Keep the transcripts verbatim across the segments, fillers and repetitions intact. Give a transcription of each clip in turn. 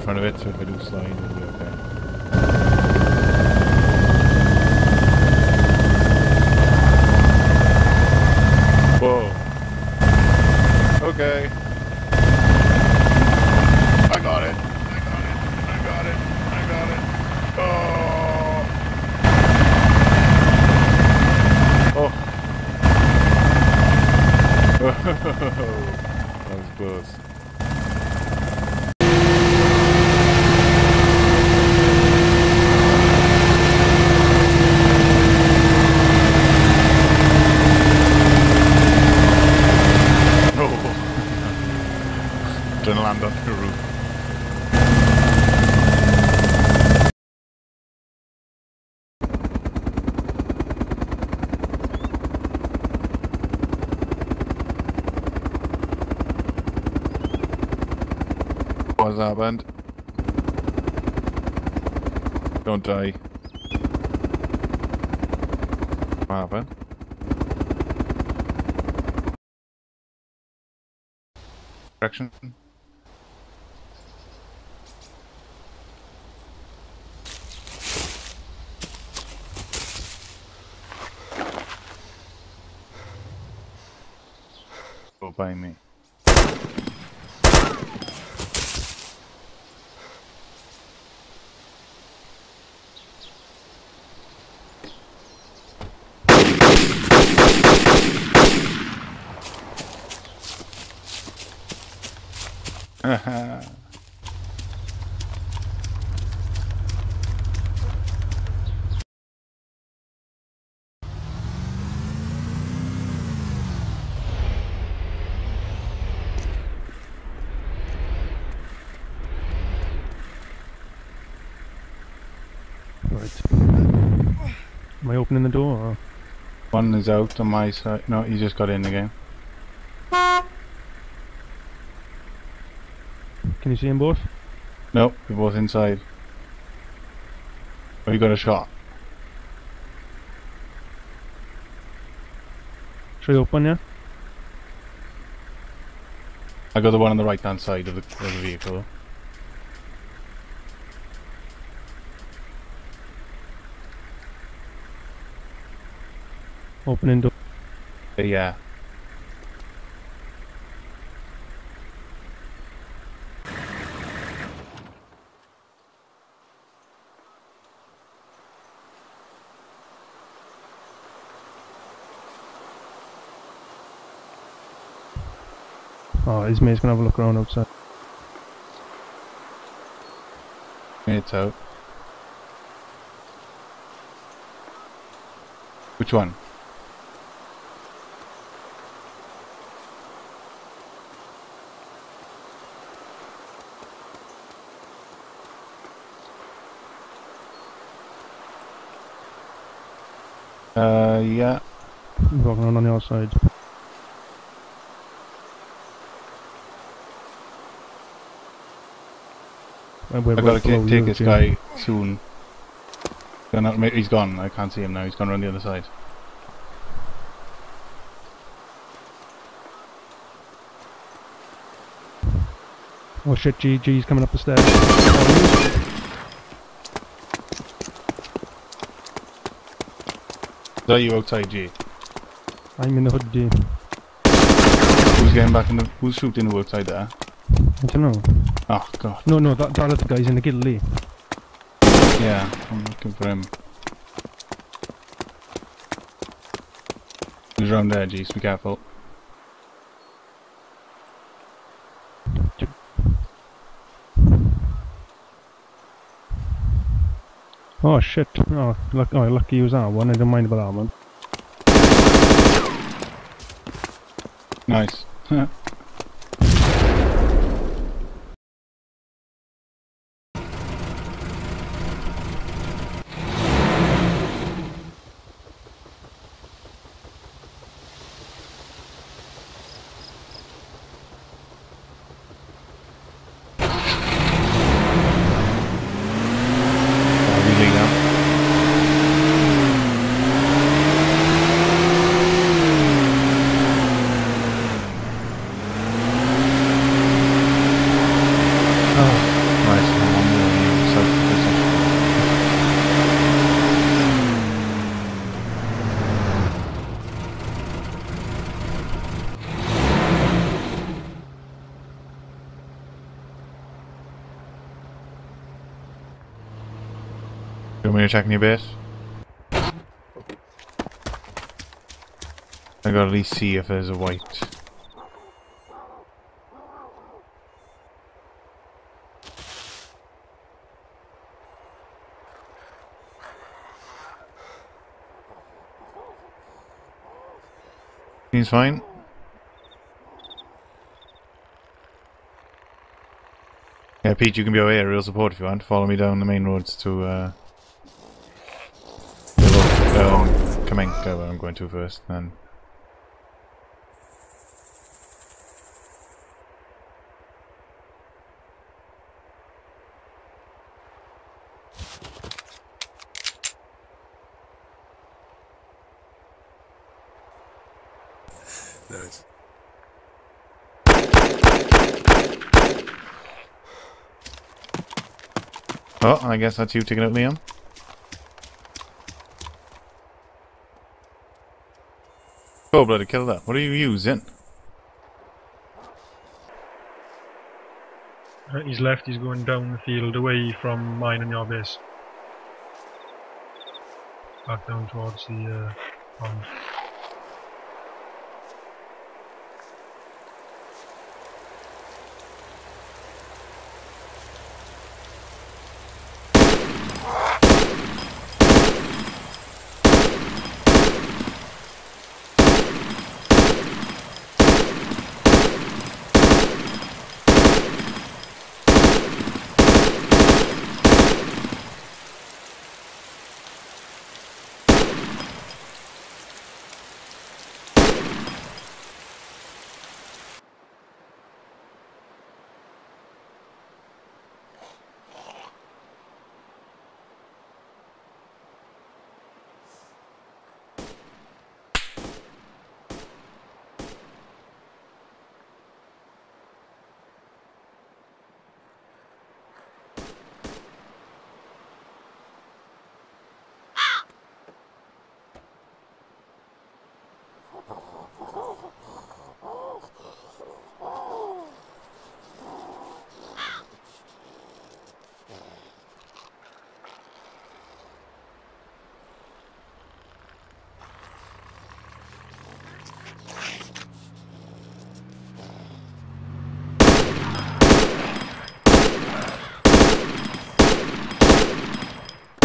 front of it, so if I do slide, it'll be okay. Whoa. Okay. I got it. I got it. I got it. I got it. Oh. Oh. That was close. Didn't land on the roof. What's happened? Don't die. What happened? Direction? Go by me. Haha. Right. Am I opening the door? Or? One is out on my side. No, he just got in again. Can you see them both? Nope, they're both inside. Oh, you got a shot. Should I open, yeah? I got the one on the right hand side of the, of the vehicle. Opening door. Uh, yeah. Oh, his mate's gonna have a look around outside. It's out. Which one? Uh, yeah. He's walking around on the outside. I gotta take this guy soon. He's gone. I can't see him now. He's gone around the other side. Oh shit, G, G's coming up the stairs. Is that you outside, G? I'm in the hood, G. Who's getting back in the... Who's shooting the outside there? I don't know. Oh, God. No, no, that, that other guy's in the gilly. Yeah, I'm looking for him. He's around there, G, so be careful. Oh shit. Oh, luck oh, lucky you was that one. I don't mind about that one. Nice. Do you want me to check in your base? I gotta at least see if there's a white. He's fine. Yeah, Pete, you can be away aerial support if you want. Follow me down the main roads to uh um Kamenka, where I'm going to first, then. Nice. Oh, I guess that's you taking out Liam. Oh, bloody kill that. What are you using? Uh, He's left, he's going down the field away from mine and your base. Back down towards the uh, pond.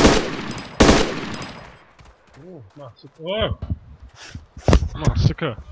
Oh, massacre. Oh! Massacre.